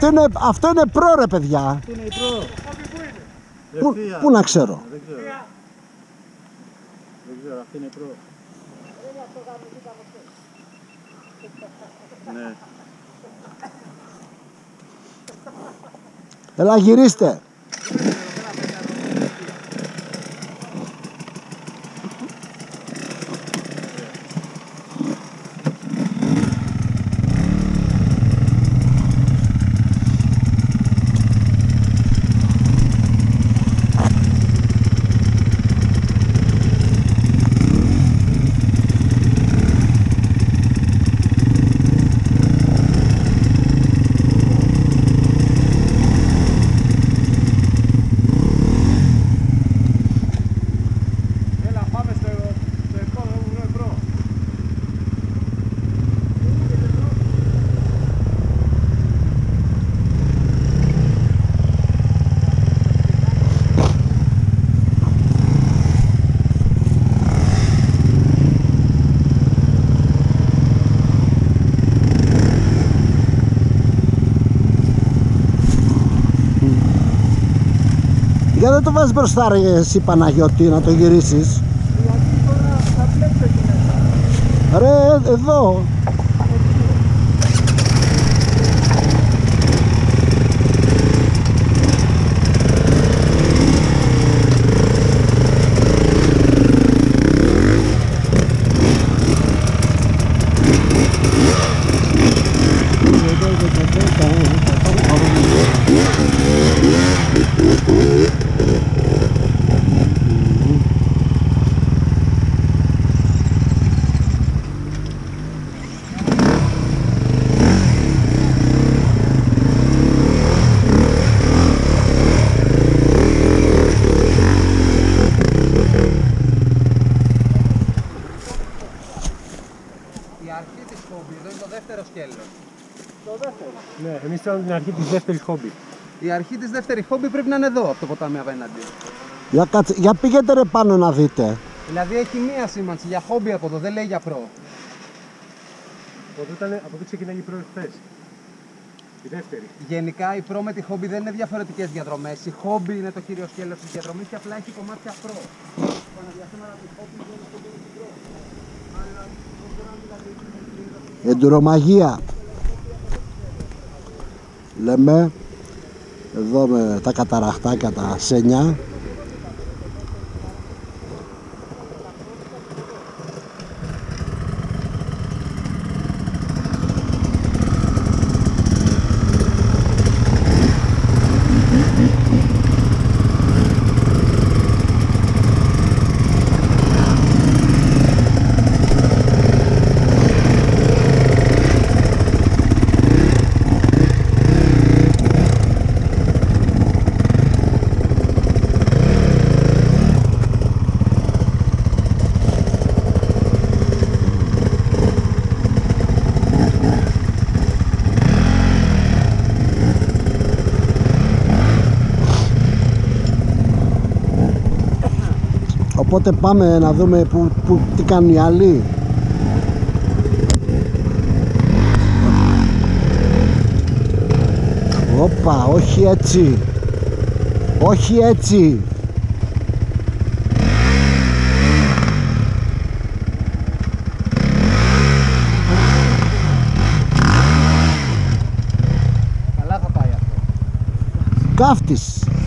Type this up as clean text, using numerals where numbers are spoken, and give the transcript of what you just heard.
Αυτό είναι προ, ρε παιδιά. Αυτό είναι η προ. Πού να ξέρω. Δεν ξέρω, αυτή είναι η προ. Ναι. Έλα γυρίστε. Για δεν το βάζεις μπροστά ρε εσύ Παναγιώτη να το γυρίσεις. Γιατί τώρα θα βλέπετε εκεί μέσα. Ρε εδώ. Η αρχή της χόμπι, εδώ είναι το δεύτερο σκέλος. Το δεύτερο. Ναι, εμείς θέλουμε την αρχή της δεύτερης χόμπι. Η αρχή της δεύτερης χόμπι πρέπει να είναι εδώ, από το ποτάμι απέναντι. Για πήγαινε ρε πάνω να δείτε. Δηλαδή έχει μία σήμανση για χόμπι από εδώ, δεν λέει για προ. Από εδώ ξεκινάει η προ χθες. Η δεύτερη. Γενικά η προ με τη χόμπι δεν είναι διαφορετικές διαδρομές. Η χόμπι είναι το κύριο σκέλος της διαδρομής και απλά έχει κομμάτια προ. Εντουρομαγεία. Λέμε εδώ με τα καταραχτάκια, τα σένια. Οπότε πάμε να δούμε τι κάνουν οι άλλοι. Όπα, όχι έτσι. Όχι έτσι. Καλά θα πάει αυτό. Κάφτης.